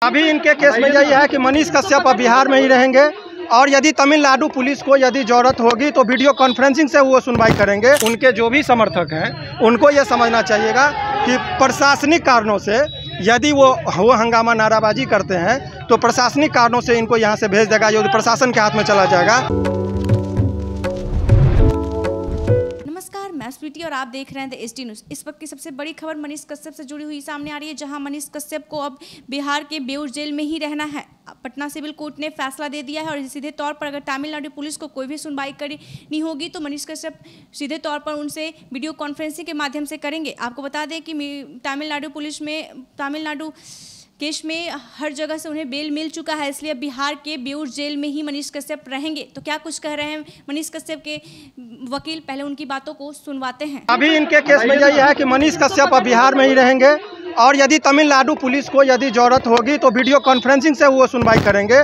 अभी इनके केस में यही है कि मनीष कश्यप अब बिहार में ही रहेंगे और यदि तमिलनाडु पुलिस को यदि जरूरत होगी तो वीडियो कॉन्फ्रेंसिंग से वो सुनवाई करेंगे। उनके जो भी समर्थक हैं उनको ये समझना चाहिएगा कि प्रशासनिक कारणों से यदि वो हंगामा नाराबाजी करते हैं तो प्रशासनिक कारणों से इनको यहाँ से भेज देगा, यदि प्रशासन के हाथ में चला जाएगा। नमस्कार, मैं स्वीटी और आप देख रहे हैं द एसटी न्यूज़। इस वक्त की सबसे बड़ी खबर मनीष कश्यप से जुड़ी हुई सामने आ रही है, जहां मनीष कश्यप को अब बिहार के बेऊर जेल में ही रहना है। पटना सिविल कोर्ट ने फैसला दे दिया है और सीधे तौर पर अगर तमिलनाडु पुलिस को कोई भी सुनवाई करनी होगी तो मनीष कश्यप सीधे तौर पर उनसे वीडियो कॉन्फ्रेंसिंग के माध्यम से करेंगे। आपको बता दें कि तमिलनाडु पुलिस में तमिलनाडु केस में हर जगह से उन्हें बेल मिल चुका है, इसलिए बिहार के बेऊर जेल में ही मनीष कश्यप रहेंगे। तो क्या कुछ कह रहे हैं मनीष कश्यप के वकील, पहले उनकी बातों को सुनवाते हैं। अभी इनके केस में यही है कि मनीष कश्यप अब बिहार में ही रहेंगे और यदि तमिलनाडु पुलिस को यदि जरूरत होगी तो वीडियो कॉन्फ्रेंसिंग से वो सुनवाई करेंगे।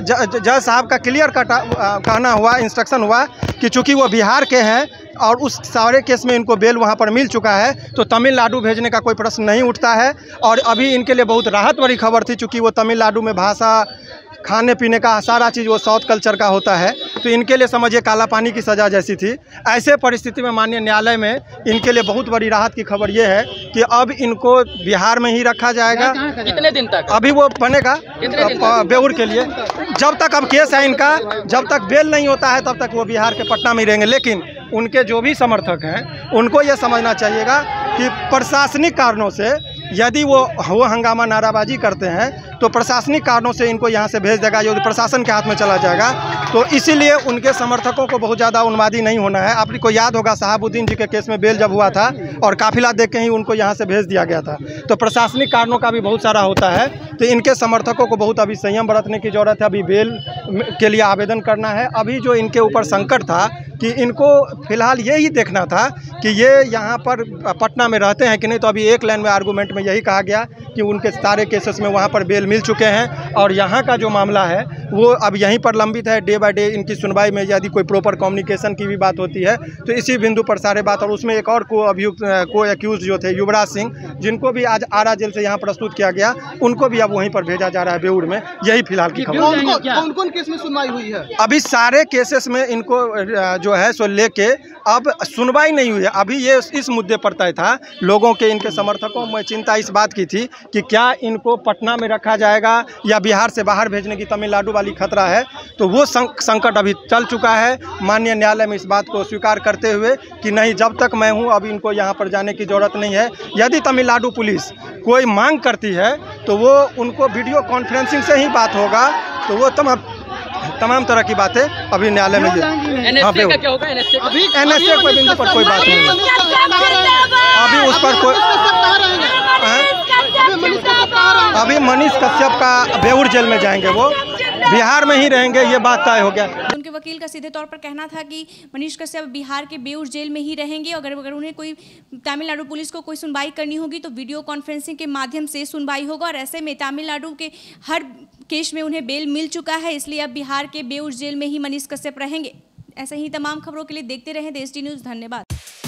जज साहब का क्लियर कहना हुआ, इंस्ट्रक्शन हुआ कि चूंकि वो बिहार के हैं और उस सारे केस में इनको बेल वहाँ पर मिल चुका है तो तमिलनाडु भेजने का कोई प्रश्न नहीं उठता है। और अभी इनके लिए बहुत राहत भरी खबर थी, चूँकि वो तमिलनाडु में भाषा, खाने पीने का सारा चीज़ वो साउथ कल्चर का होता है, तो इनके लिए समझिए काला पानी की सज़ा जैसी थी। ऐसे परिस्थिति में माननीय न्यायालय में इनके लिए बहुत बड़ी राहत की खबर ये है कि अब इनको बिहार में ही रखा जाएगा। कितने दिन तक अभी वो बनेगा बेऊर के लिए, जब तक अब केस है इनका, जब तक बेल नहीं होता है तब तक वो बिहार के पटना में ही रहेंगे। लेकिन उनके जो भी समर्थक हैं उनको ये समझना चाहिएगा कि प्रशासनिक कारणों से यदि वो हंगामा नाराबाजी करते हैं तो प्रशासनिक कारणों से इनको यहाँ से भेज देगा, यदि प्रशासन के हाथ में चला जाएगा। तो इसीलिए उनके समर्थकों को बहुत ज़्यादा उन्मादी नहीं होना है। आपको याद होगा शहाबुद्दीन जी के केस में बेल जब हुआ था और काफिला देख के ही उनको यहाँ से भेज दिया गया था। तो प्रशासनिक कारणों का भी बहुत सारा होता है, तो इनके समर्थकों को बहुत अभी संयम बरतने की ज़रूरत है। अभी बेल के लिए आवेदन करना है। अभी जो इनके ऊपर संकट था कि इनको फिलहाल यही देखना था कि ये यहाँ पर पटना में रहते हैं कि नहीं। तो अभी एक लाइन में आर्गूमेंट में यही कहा गया कि उनके सारे केसेस में वहाँ पर बेल मिल चुके हैं और यहाँ का जो मामला है वो अब यहीं पर लंबित है। डे बाय डे इनकी सुनवाई में यदि कोई प्रॉपर कम्युनिकेशन की भी बात होती है तो इसी बिंदु पर सारे बात। और उसमें एक और को एक्यूज जो थे युवराज सिंह, जिनको भी आज आरा जेल से यहाँ प्रस्तुत किया गया, उनको भी अब वहीं पर भेजा जा रहा है बेऊर में। यही फिलहाल की खबर। कौन कौन केस में सुनवाई हुई है? अभी सारे केसेस में इनको जो है सो लेके अब सुनवाई नहीं हुई है। अभी ये इस मुद्दे पर तय था, लोगों के, इनके समर्थकों में चिंता इस बात की थी कि क्या इनको पटना में रखा जाएगा या बिहार से बाहर भेजने की तमिलनाडु वाली खतरा है। तो वो संकट अभी चल चुका है। माननीय न्यायालय में इस बात को स्वीकार करते हुए कि नहीं, जब तक मैं हूँ अब इनको यहाँ पर जाने की ज़रूरत नहीं है। यदि तमिलनाडु पुलिस कोई मांग करती है तो वो उनको वीडियो कॉन्फ्रेंसिंग से ही बात होगा। तो वो तमाम तरह की बातें अभी न्यायालय में NSA का क्या होगा? NSA कोई बिंदु पर कोई बात नहीं है अभी उस पर कोई। अभी मनीष कश्यप का बेऊर जेल में जाएंगे, वो बिहार में ही रहेंगे, ये बात तय हो गया। उनके वकील का सीधे तौर पर कहना था कि मनीष कश्यप बिहार के बेऊर जेल में ही रहेंगे। अगर उन्हें कोई तमिलनाडु पुलिस को कोई सुनवाई करनी होगी तो वीडियो कॉन्फ्रेंसिंग के माध्यम से सुनवाई होगा। और ऐसे में तमिलनाडु के हर केस में उन्हें बेल मिल चुका है, इसलिए अब बिहार के बेऊर जेल में ही मनीष कश्यप रहेंगे। ऐसे ही तमाम खबरों के लिए देखते रहें द एसटी न्यूज़। धन्यवाद।